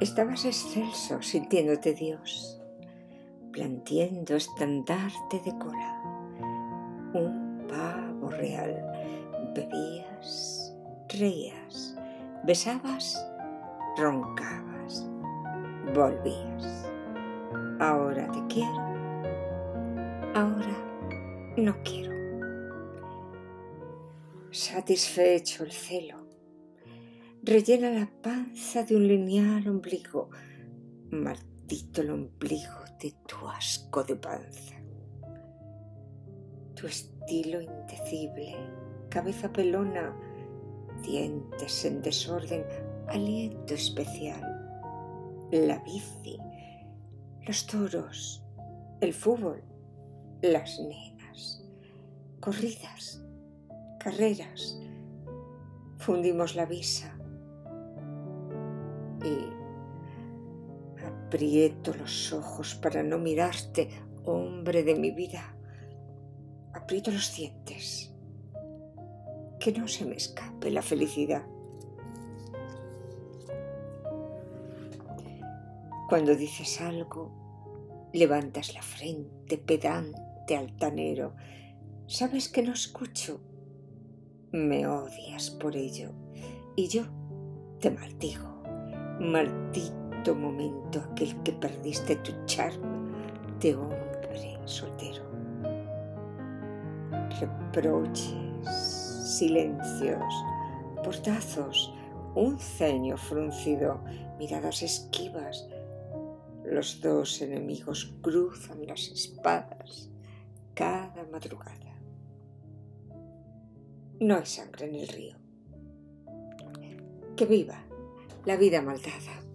Estabas excelso, sintiéndote Dios, blandiendo estandarte de cola, un pavo real. Bebías, reías, besabas, roncabas, volvías. Ahora te quiero, ahora no quiero. Satisfecho el celo, rellena la panza de un lineal ombligo. Maldito el ombligo de tu asco de panza. Tu estilo indecible, cabeza pelona, dientes en desorden, aliento especial. La bici, los toros, el fútbol, las nenas, corridas, carreras. Fundimos la visa y aprieto los ojos para no mirarte, hombre de mi vida. Aprieto los dientes, que no se me escape la felicidad. Cuando dices algo, levantas la frente, pedante, altanero. Sabes que no escucho. Me odias por ello y yo te maldigo. Maldito momento aquel que perdiste tu charme de hombre soltero. Reproches, silencios, portazos, un ceño fruncido, miradas esquivas. Los dos enemigos cruzan las espadas cada madrugada. No hay sangre en el río. Que viva la vida maldada.